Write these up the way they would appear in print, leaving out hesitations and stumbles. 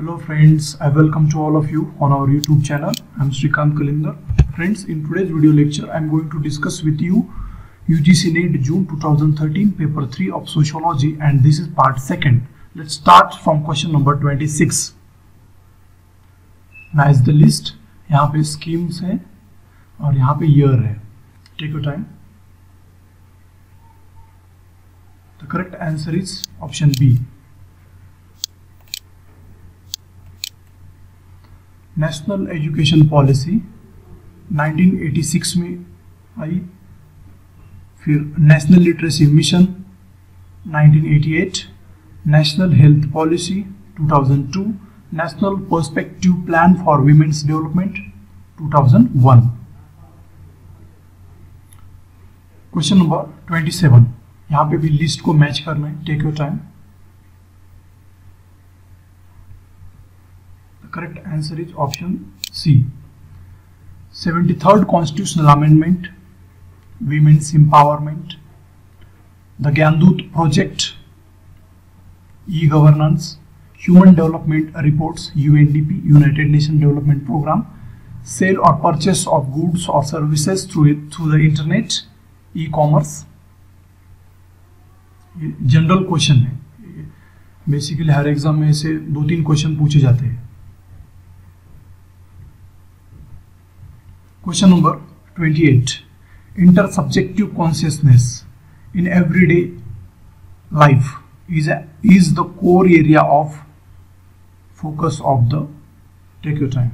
Hello friends, I welcome to all of you on our YouTube channel. I am Srikanth Kalindar. Friends, in today's video lecture, I am going to discuss with you UGC NET June 2013 paper 3 of Sociology, and this is part 2nd. Let's start from question number 26. Match the list. यहाँ पे schemes है और यहाँ पे year है. Take your time. The correct answer is option B. National education policy 1986 में आई, फिर national literacy mission 1988, national health policy 2002, national perspective plan for womens development 2001. Question number 27. यहाँ पे भी लिस्ट को मैच करना है. Take your time. Correct answer is option C. 73rd Constitutional Amendment, Women's Empowerment, the Gyandut Project, E-Governance, Human Development Reports, UNDP, United Nations Development Program, sale or purchase of goods or services through the internet, e-commerce. General question है, basically हर exam में से 2-3 question पूछे जाते हैं. Question number 28. Intersubjective consciousness in everyday life is the core area of focus of the. Take your time.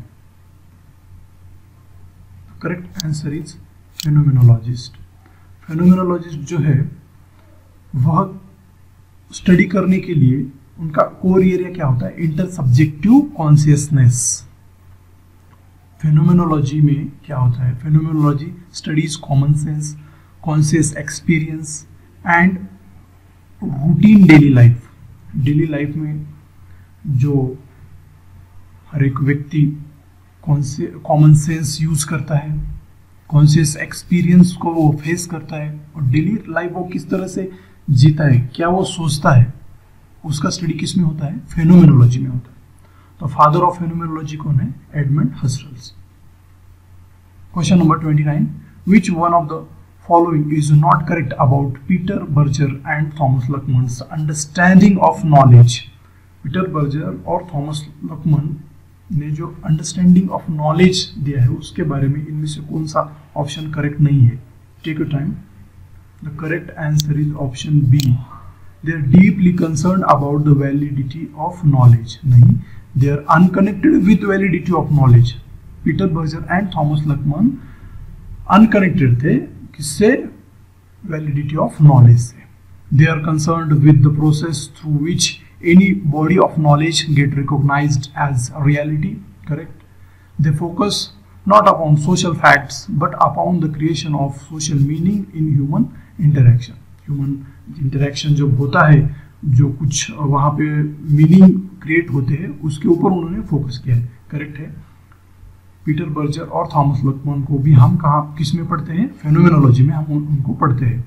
The correct answer is phenomenologist. Phenomenologist जो है वह स्टडी करने के लिए उनका कोर एरिया क्या होता है? इंटरसब्जेक्टिव कॉन्शियसनेस. फेनोमेनोलॉजी में क्या होता है? Phenomenology studies common sense, conscious experience and routine daily life. Daily life में जो हर एक व्यक्ति कॉमन सेंस यूज करता है, कॉन्शियस एक्सपीरियंस को वो फेस करता है, और डेली लाइफ वो किस तरह से जीता है, क्या वो सोचता है, उसका स्टडी किस में होता है? फेनोमेनोलॉजी में होता है. तो फादर ऑफ फेनोमेनोलॉजी कौन है? Edmund Husserl's. Question number 29. Which one of the following is not correct about Peter Berger and Thomas Luckmann's understanding of knowledge? Peter Berger और थॉमस लकमन ने जो अंडरस्टैंडिंग ऑफ नॉलेज दिया है उसके बारे में इनमें से कौन सा ऑप्शन करेक्ट नहीं है? Take your time. The correct answer is option B. They are deeply concerned about the validity of knowledge. नहीं, they are unconnected with validity of knowledge. Peter Berger and Thomas Luckman unconnected थे किससे? Validity of knowledge से. They are concerned with the process through which any body of knowledge get recognized as a reality. Correct. They focus not upon social facts but upon the creation of social meaning in human interaction. Human interaction जब होता है, जो कुछ वहाँ पे meaning create होते हैं, उसके ऊपर उन्होंने फोकस किया है. करेक्ट है. पीटर बर्जर और थॉमस लकमन को भी हम कहाँ किस में पढ़ते हैं? फेनोमेनोलॉजी में हम उनको पढ़ते हैं.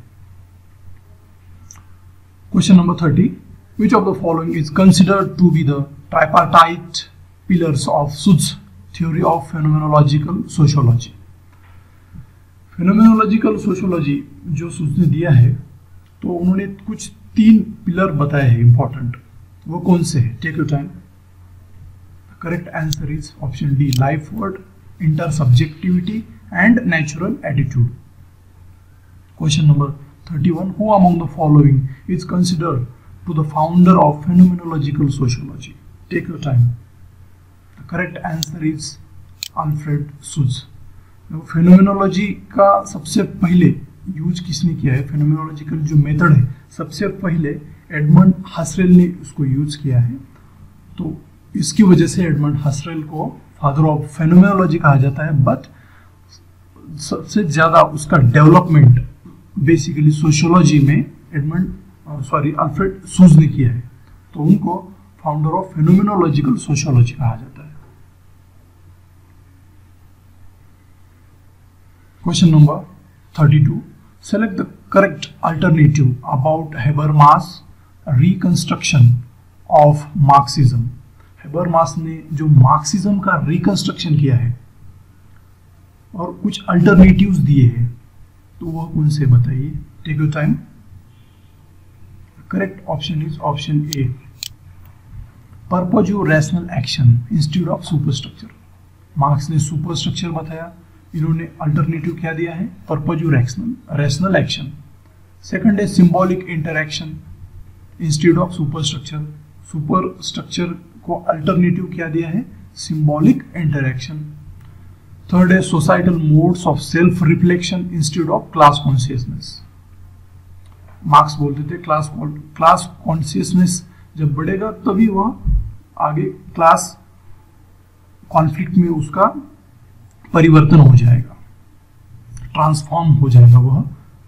Question number 30. Which of the following is considered to be the tripartite pillars of Schutz's theory of phenomenological sociology? Phenomenological sociology जो सुट्स ने दिया है, तो उन्होंने कुछ 3 पिलर बताए हैं इंपॉर्टेंट. वो कौन से है? Take your time. Correct answer is option D. Life world, intersubjectivity and natural attitude. Question number 31. Who among the following is considered to the founder of phenomenological sociology? Take your time. The correct answer is Alfred सुज. Phenomenology का सबसे पहले use किसने किया है? Phenomenological जो method है सबसे पहले एडमंड हसरेल ने उसको यूज किया है. तो इसकी वजह से एडमंड हसरेल को फादर ऑफ फेनोमेनोलॉजी कहा जाता है. बट सबसे ज्यादा उसका डेवलपमेंट बेसिकली सोशियोलॉजी में अल्फ्रेड सूज ने किया है, तो उनको फाउंडर ऑफ फेनोमेनोलॉजिकल सोशियोलॉजी कहा जाता है. Question number 32. Select the correct alternative about Habermas' reconstruction of Marxism. Habermas ने जो मार्क्सिज्म का रिकंस्ट्रक्शन किया है और कुछ अल्टरनेटिव्स दिए हैं, तो वह कौन से बताइए। Take your time. Correct option is option A, purpose rational action instead of superstructure. Marx ने सुपरस्ट्रक्चर बताया, इन्होंने अल्टरनेटिव क्या दिया है, परपज रैशनल एक्शन। सेकंड है symbolic interaction instead of superstructure. Superstructure को अल्टरनेटिव क्या दिया है, सिंबॉलिक इंटरैक्शन। थर्ड है societal modes of self reflection instead of class consciousness. Marx बोलते थे क्लास कॉन्शियसनेस जब बढ़ेगा तभी वह आगे क्लास कॉन्फ्लिक्ट में उसका परिवर्तन हो जाएगा, ट्रांसफॉर्म हो जाएगा वह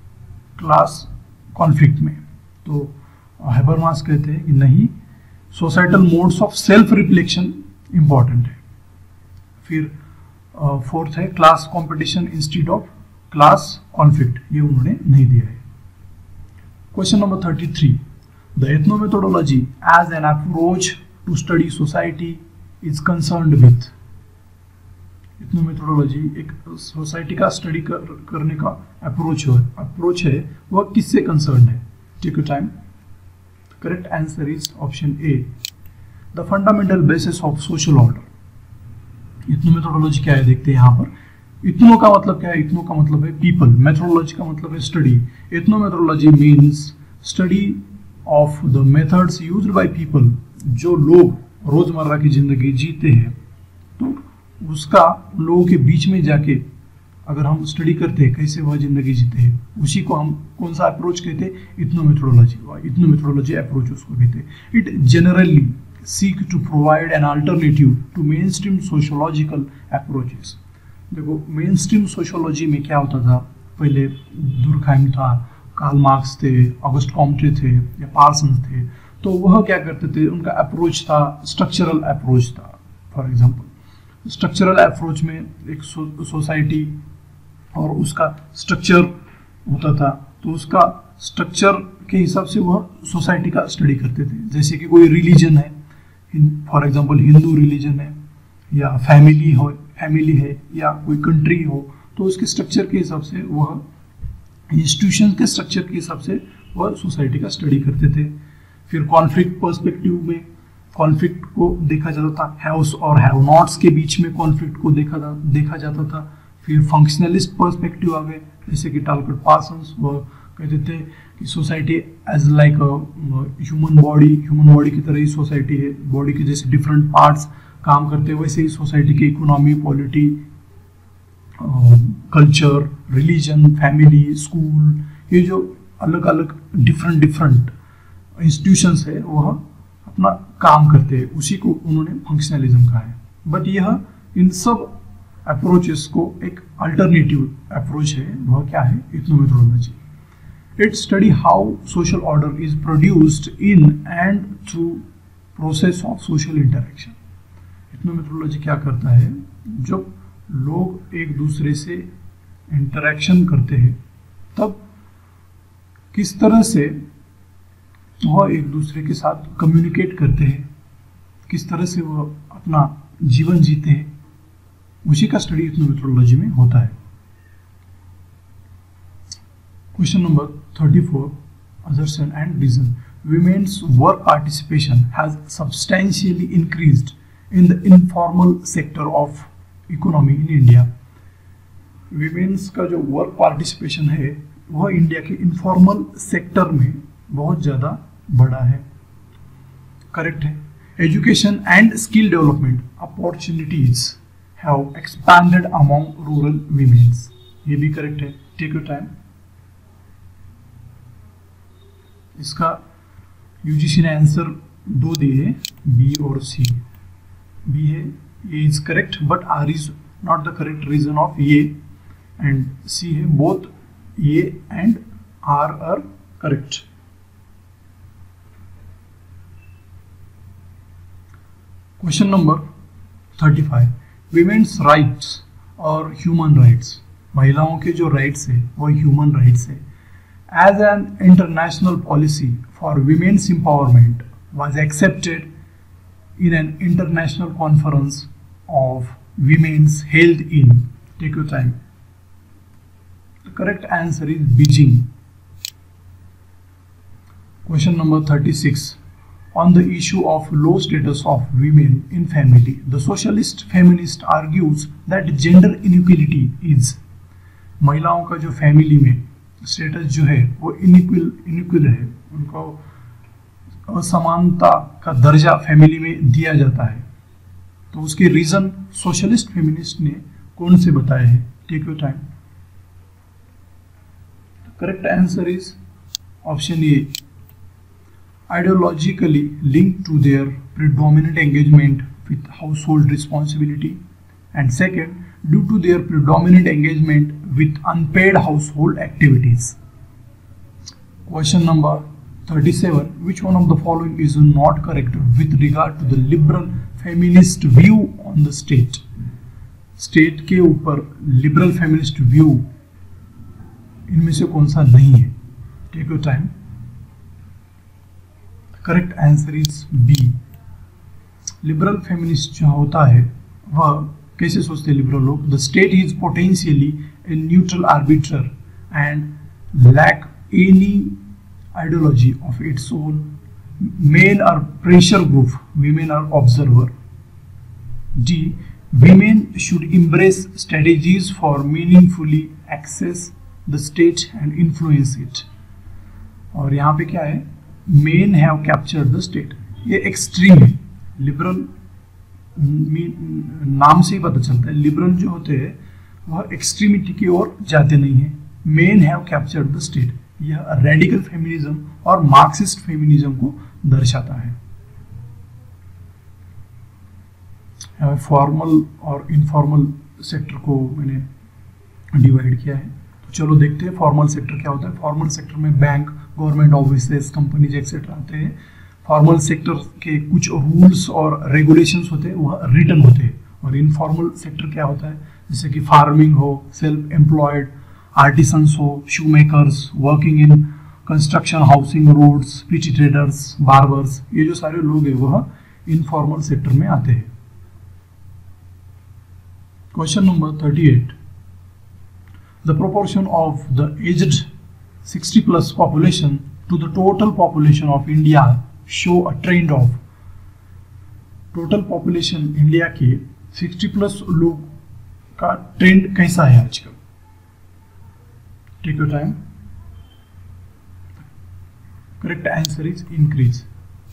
क्लास कॉन्फ्लिक्ट में। तो हेबरमास कहते हैं कि नहीं, societal modes of self reflection important है। फिर फोर्थ है class competition instead of class conflict, ये उन्होंने नहीं दिया है। Question number 33, the ethnomethodology as an approach to study society is concerned with. Ethnomethodology एक सोसाइटी का स्टडी करने का अप्रोच है, वह किससे कंसर्न है। Take your time. Correct answer is option A, the fundamental basis of social order. Ethnomethodology क्या है देखते हैं यहाँ पर। इथनो का मतलब क्या है, इथनो का मतलब है पीपल, मेथोडोलॉजी का मतलब है study. Ethnomethodology means study of the methods used by people, जो लोग रोजमर्रा की जिंदगी जीते हैं, तो उसका लोगों के बीच में जाके अगर हम स्टडी करते हैं कैसे वह जिंदगी जीते हैं, उसी को हम कौन सा अप्रोच कहते हैं, इथनोमेथोडोलॉजी अप्रोच उसको कहते हैं। It generally seek to provide an alternative to mainstream sociological approaches. देखो मेन स्ट्रीम सोशोलॉजी में क्या होता था, पहले दुर्खाइम था, कार्ल मार्क्स थे, ऑगस्ट कॉम्टे थे या पार्सन्स थे, तो वह क्या करते थे, उनका अप्रोच था स्ट्रक्चरल अप्रोच था। फॉर एग्जांपल स्ट्रक्चरल अप्रोच में एक सोसाइटी और उसका स्ट्रक्चर होता था, तो उसका स्ट्रक्चर के हिसाब से वह सोसाइटी का स्टडी करते थे। जैसे कि कोई रिलीजन है, फॉर एग्जांपल हिंदू रिलीजन है, या फैमिली है, या कोई कंट्री हो, तो उसके स्ट्रक्चर के हिसाब से वह इंस्टीट्यूशन के स्ट्रक्चर के हिसाब से वह सोसाइटी का स्टडी करते थे। फिर कॉन्फ्लिक्ट पर्सपेक्टिव में कॉन्फ्लिक्ट को देखा जाता था, हैव्स और हैव नॉट्स के बीच में कॉन्फ्लिक्ट को देखा जाता था। फिर फंक्शनलिस्ट पर्सपेक्टिव आ गए, जैसे कि टालकट पार्सन्स, वह कहते थे कि society as like human body की तरह ही सोसाइटी है, बॉडी के जैसे डिफरेंट पार्ट्स काम करते हैं, वैसे ही सोसाइटी की economy, polity, culture, religion, family, school, ये जो अलग अलग डिफरेंट इंस्टीट्यूशंस है वह अपना काम करते हैं, उसी को उन्होंने फंक्शनलिज्म कहा है। बट यह इन सब अप्रोचेस को एक अल्टरनेटिव अप्रोच है, वह क्या है, ethnomethodology. It study how social order is produced in and through process of social interaction. Ethnomethodology क्या करता है, जब लोग एक दूसरे से इंटरेक्शन करते हैं तब किस तरह से वह एक दूसरे के साथ कम्युनिकेट करते हैं, किस तरह से वह अपना जीवन जीते हैं, उसी का स्टडी इथनोमेथोडोलॉजी में होता है। Question number 34, assertion and reason. Women's work participation has substantially increased in the informal sector of economy in India. Women's का जो वर्क पार्टिसिपेशन है वह इंडिया के इनफॉर्मल सेक्टर में बहुत ज़्यादा बढ़ा है। करेक्ट है। Education and skill development opportunities have expanded among rural womens, ये भी करेक्ट है। Take your time. इसका यूजीसी ने आंसर दो दिए हैं, बी और सी। बी है A is correct but R is not the correct reason of A, and C है both A and R correct. Question number 35, womens rights और human rights, महिलाओं के जो राइट्स है वो ह्यूमन राइट्स है। As an international policy for women's empowerment was accepted in an international conference of women's health in? Take your time. The correct answer is Beijing. Question number 36. On the issue of low status of women in family, the socialist feminist argues that gender inequality is. महिलाओं का जो family में status जो है वो inequal है, उनको असमानता का दर्जा फैमिली में दिया जाता है। तो उसके रीजन सोशलिस्ट फेमिनिस्ट ने कौन से बताए हैं? Take your time. Correct answer is option A, ideologically linked to their predominant engagement with household responsibility, and second, due to their predominant engagement with unpaid household activities. Question number 37. Which one of the following is not correct with regard to the liberal feminist view on the state? State के ऊपर liberal feminist view इनमें से कौन सा नहीं है? Take your time. Correct answer is B. Liberal feminist जो होता है वह कैसे सोचते हैं लिबरल लोग? The state is potentially a neutral arbiter and lack any ideology of its own. Men are pressure group, women are observer. D, women should embrace strategies for meaningfully access the state and influence it। और यहाँ पे क्या है? Men have captured the state. ये extreme है। Liberal नाम से ही पता चलता है लिबरल जो होते हैं वह एक्सट्रीमिटी की ओर जाते नहीं है। Men have captured the state, यह रेडिकल फेमिनिज्म और मार्क्सिस्ट फेमिनिज्म को दर्शाता है। फॉर्मल और इनफॉर्मल सेक्टर को मैंने डिवाइड किया है। तो चलो देखते हैं फॉर्मल सेक्टर क्या होता है। फॉर्मल सेक्टर में bank, government offices, companies etcetera आते हैं। फॉर्मल सेक्टर के कुछ रूल्स और रेगुलेशंस होते हैं, वह रिटन होते हैं। और इनफॉर्मल सेक्टर क्या होता है? जैसे कि फार्मिंग हो, सेल्फ एम्प्लॉयड आर्टिसंस हो, shoe makers, working in construction, housing, roads, petty traders, barbers, ये जो सारे लोग हैं वह इनफॉर्मल सेक्टर में आते हैं। Question number 38. The proportion of the aged 60 plus population to the total population of India show a trend of। total population India के 60 प्लस लोग का ट्रेंड कैसा है आजकल? Take your time. Correct answer is increase.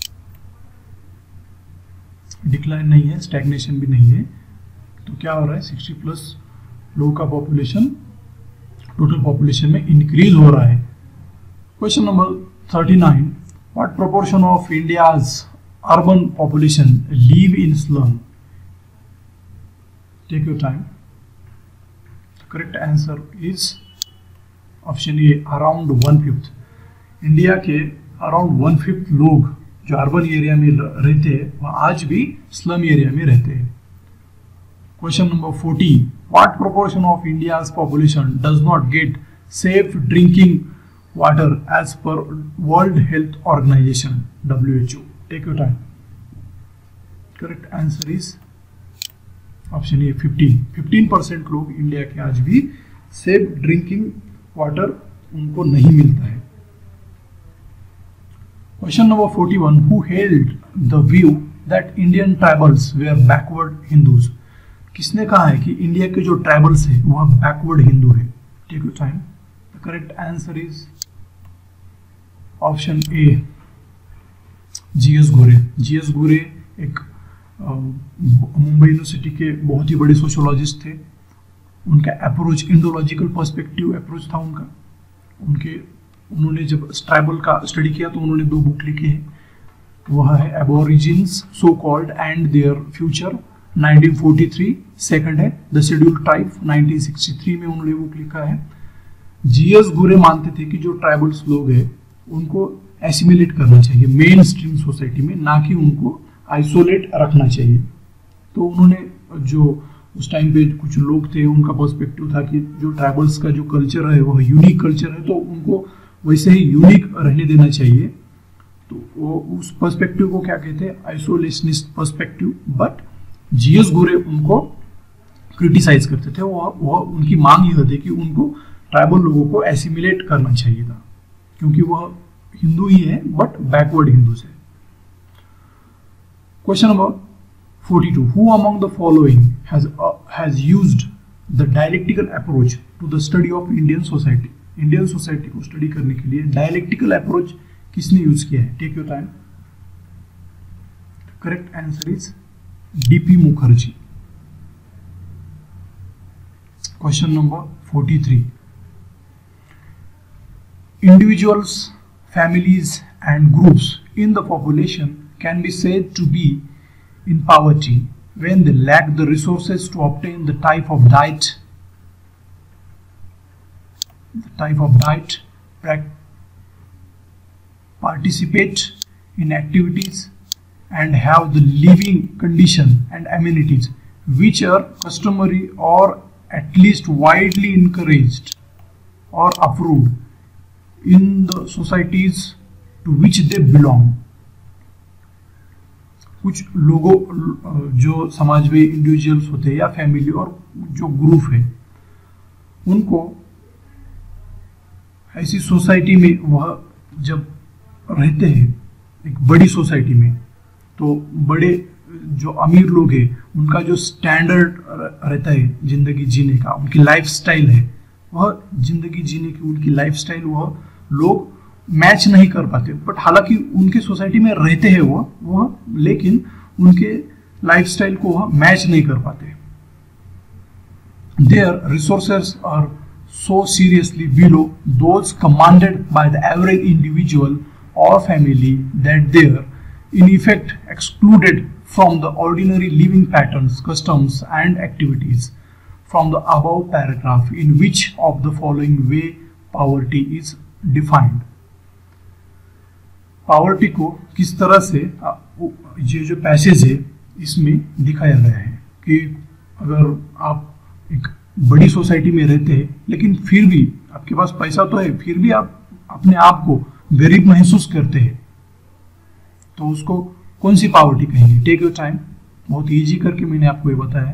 Decline नहीं है, stagnation भी नहीं है। तो क्या हो रहा है? 60 प्लस लोगों का पॉपुलेशन टोटल पॉपुलेशन में इंक्रीज हो रहा है। Question number 39. What proportion of India's urban population live in slum? Take your time. Correct answer is option A, around 1/5। India के अराउंड 1/5 लोग जो अर्बन एरिया में रहते हैं वह आज भी स्लम एरिया में रहते हैं। Question number 40. What proportion of India's population does not get safe drinking water as per World Health Organization (WHO)? Take your time. Correct answer is option A, 15. 15% लोग इंडिया के आज भी सेफ ड्रिंकिंग वाटर उनको नहीं मिलता है। Question number 41. Who held the view that Indian tribals were backward Hindus? किसने कहा है कि इंडिया के जो ट्राइबल्स है वह बैकवर्ड हिंदू है? Take your time. The correct answer is option A, G S Ghurye. G S Ghurye एक मुंबई यूनिवर्सिटी के बहुत ही बड़े सोशियोलॉजिस्ट थे। उनका अप्रोच इंडोलॉजिकल पर्सपेक्टिव अप्रोच था उनका। उन्होंने जब ट्राइबल का स्टडी किया तो उन्होंने 2 बुक लिखी है। वह है aborigines so called and their future 1943, second है द शेड्यूल ट्राइब 1963 में उन्होंने बुक लिखा है। जीएस घुरे मानते थे कि जो ट्राइबल्स लोग हैं उनको एसिमिलेट करना चाहिए मेन स्ट्रीम सोसाइटी में, ना कि उनको आइसोलेट रखना चाहिए। तो उन्होंने जो उस टाइम पे कुछ लोग थे उनका पर्सपेक्टिव था कि जो ट्राइबल्स का जो कल्चर है वह यूनिक कल्चर है, तो उनको वैसे ही यूनिक रहने देना चाहिए। तो वो उस पर्सपेक्टिव को क्या कहते हैं, आइसोलेशनिस्ट पर्सपेक्टिव। बट जीएस गोरे उनको क्रिटिसाइज करते थे। वो उनकी मांग यह थी कि उनको ट्राइबल लोगों को एसिमिलेट करना चाहिए था, क्योंकि वह हिंदू ही है बट बैकवर्ड हिंदू से। Question number 42, who among the following has used the dialectical approach to the study of Indian society. Indian society को स्टडी करने के लिए डायलेक्टिकल अप्रोच किसने यूज किया है? Take your time. Correct answer is D P Mukherjee. Question number 43, individuals, families and groups in the population can be said to be in poverty when they lack the resources to obtain the type of diet, participate in activities and have the living condition and amenities which are customary or at least widely encouraged or approved in the societies to which they belong। कुछ लोगों जो समाज में individuals होते हैं या family और जो ग्रुप है, उनको ऐसी सोसाइटी में वह जब रहते हैं एक बड़ी सोसाइटी में, तो बड़े जो अमीर लोग हैं उनका जो स्टैंडर्ड रहता है जिंदगी जीने का, उनकी लाइफस्टाइल है, वह जिंदगी जीने की उनकी लाइफस्टाइल वह लोग मैच नहीं कर पाते। बट हालांकि उनके सोसाइटी में रहते हैं वह लेकिन उनके लाइफस्टाइल को वह मैच नहीं कर पाते। Their resources are so seriously below those commanded by the average individual or family that they are in effect excluded from the ordinary living patterns, customs and activities from the above paragraph in which of the following way poverty is defined। Poverty को किस तरह से ये जो passage है इसमें दिखाया गया है कि अगर आप एक बड़ी सोसाइटी में रहते हैं लेकिन फिर भी आपके पास पैसा तो है, फिर भी आप अपने आप को गरीब महसूस करते हैं, तो उसको कौन सी पावर्टी कहेंगे? Take your time. बहुत इजी करके मैंने आपको ये बताया।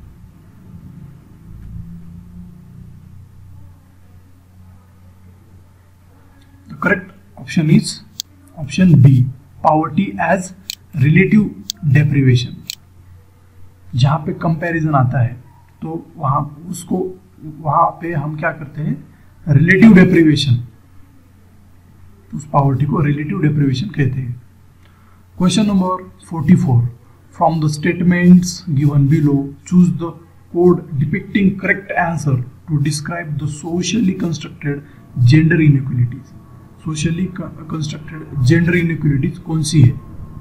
The correct option is option B, poverty as relative deprivation. जहां पे कंपैरिजन आता है तो वहां पे हम क्या करते हैं? रिलेटिव डेप्रिवेशन, उस पावर्टी को रिलेटिव डेप्रिवेशन कहते हैं। Question number 44, from the statements given below choose the code depicting correct answer to describe the socially constructed gender inequalities. Socially constructed gender inequalities कौन सी है?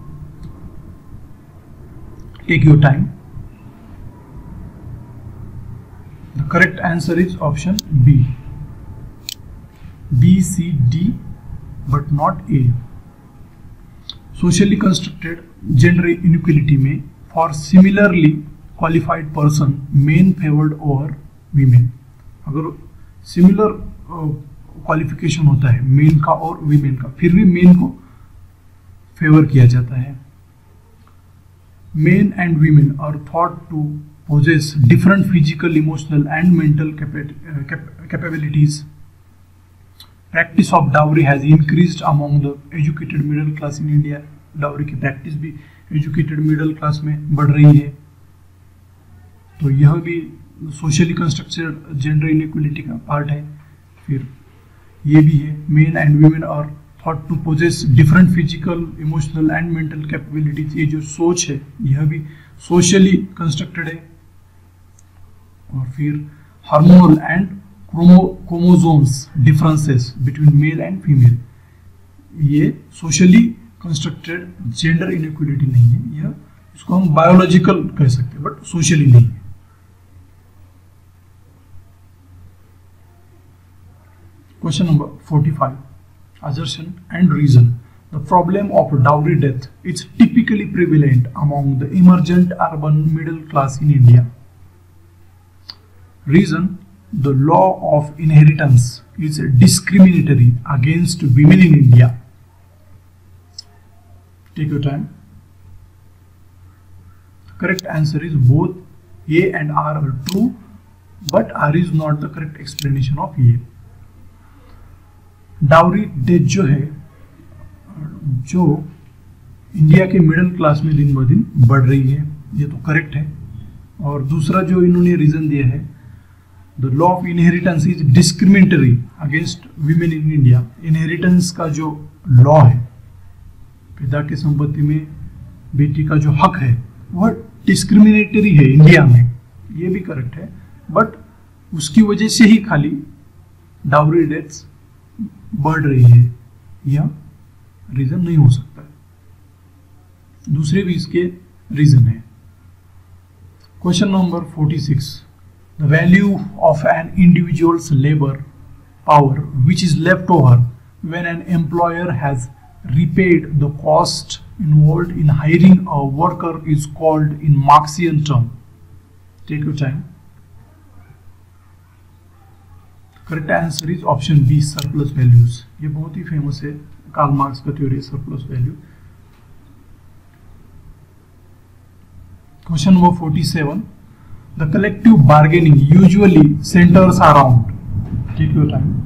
Take your time. The correct answer is option B, B, C, D, but not A। Socially constructed gender inequality में for similarly qualified person men favored over women। अगर similar qualification होता है men का और women का, फिर भी men को फेवर किया जाता है। Men and women are thought to possess different physical, emotional and mental capabilities। Practice of dowry has increased among the educated middle class in India। Dowry की प्रैक्टिस भी एजुकेटेड मिडिल क्लास में बढ़ रही है, तो यह भी सोशली कंस्ट्रक्टेड जेंडर इनइक्वालिटी का पार्ट है। फिर ये भी है, men and women are thought to possess different physical, emotional and mental capabilities. ये जो सोच है यह भी सोशली कंस्ट्रक्टेड है। और फिर hormonal and chromosomes differences between male and female, ये सोशली कंस्ट्रक्टेड जेंडर इनइक्वालिटी नहीं है, यह इसको हम बायोलॉजिकल कह सकते हैं बट सोशली नहीं है। Question number 45, assertion and reason। The problem of dowry death is typically prevalent among the emergent urban middle class in India। Reason: the law of inheritance is discriminatory against women in India। Take your time. The correct answer is both A and R are true, but R is not the correct explanation of A. Dowry death जो है, जो India के middle class में दिन ब दिन बढ़ रही है, ये तो करेक्ट है। और दूसरा जो इन्होंने रीजन दिया है, the law of inheritance is discriminatory against women in India. Inheritance का जो लॉ है, पिता की संपत्ति में बेटी का जो हक है, वह डिस्क्रिमिनेटरी है इंडिया में, ये भी करेक्ट है। बट उसकी वजह से ही खाली डाउरी डेथ्स बढ़ रही है, यह रीजन नहीं हो सकता है। दूसरे भी इसके रीजन है। Question number 46, the value of an individuals labour power which is left over when an employer has repaid the cost involved in hiring a worker is called in Marxian term. Take your time. Correct answer is option B, surplus values. ये बहुत ही famous है, Karl Marx का theory surplus value. Question number 47. The collective bargaining usually centers around. Take your time.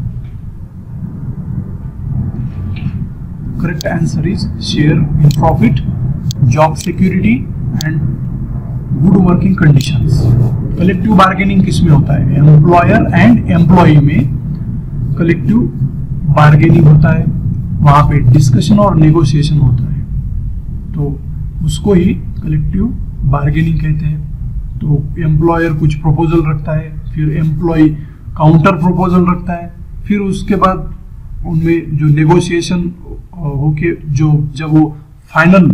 Correct answer is share in profit, job security and good working conditions. Collective bargaining किस में होता है? Employer and employee में collective bargaining होता है, वहां पे discussion और नेगोशिएशन होता है, तो उसको ही कलेक्टिव बार्गेनिंग कहते हैं। तो एम्प्लॉयर कुछ प्रपोजल रखता है, फिर एम्प्लॉई काउंटर प्रपोजल रखता है, फिर उसके बाद उनमें जो नेगोशिएशन होके जो जब वो फाइनल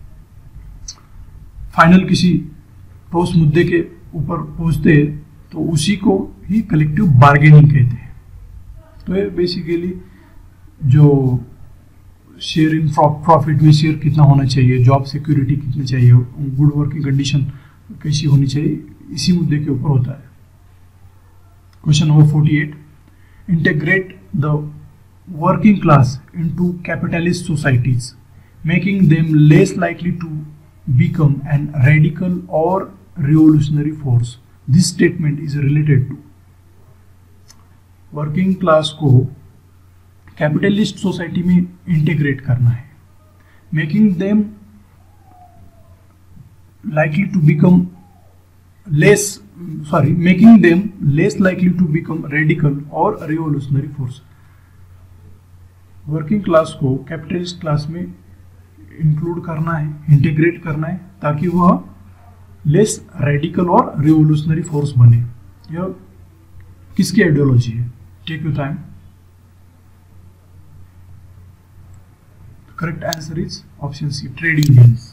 किसी ठोस मुद्दे के ऊपर पहुंचते हैं, तो उसी को ही कलेक्टिव बार्गेनिंग कहते हैं। तो ये बेसिकली जो शेयर इन प्रॉफिट में शेयर कितना होना चाहिए, जॉब सिक्योरिटी कितनी चाहिए, गुड वर्किंग कंडीशन कैसी होनी चाहिए, इसी मुद्दे के ऊपर होता है। Question number 48, integrate the working class into capitalist societies, making them less likely to become an radical or revolutionary force. This statement is related to working class को capitalist society में integrate करना है, making them likely to become making them less likely to become radical or revolutionary force. Working class को capitalist class में include करना है, integrate करना है, ताकि वह लेस रेडिकल और रिवोल्यूशनरी फोर्स बने। यह किसकी आइडियोलॉजी है? Take your time. Correct answer is option C, trade unions.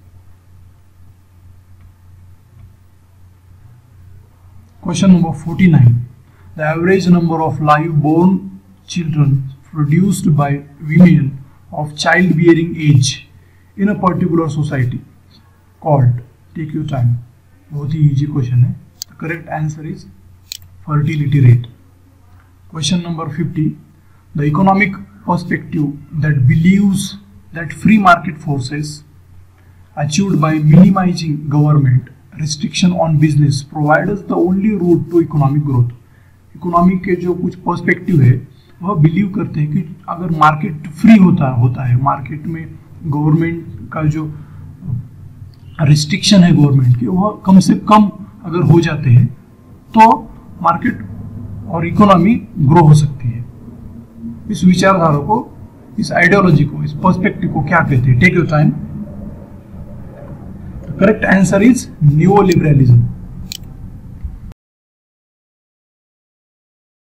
Question number 49, the average number of live born children produced by women of childbearing age in a particular society called, take your time, बहुत ही easy question है। The correct answer is fertility rate. Question number 50, the economic perspective that believes that free market forces achieved by minimizing government restriction on business provide us the only route to economic growth. Economic के जो कुछ perspective है, वह believe करते हैं कि अगर market free होता है, मार्केट में गवर्नमेंट का जो रिस्ट्रिक्शन है गवर्नमेंट के, वह कम से कम अगर हो जाते हैं, तो मार्केट और इकोनॉमी ग्रो हो सकती है। इस विचारधारा को, इस आइडियोलॉजी को, इस पर्सपेक्टिव को क्या कहते हैं? Take your time. Correct answer is new liberalism.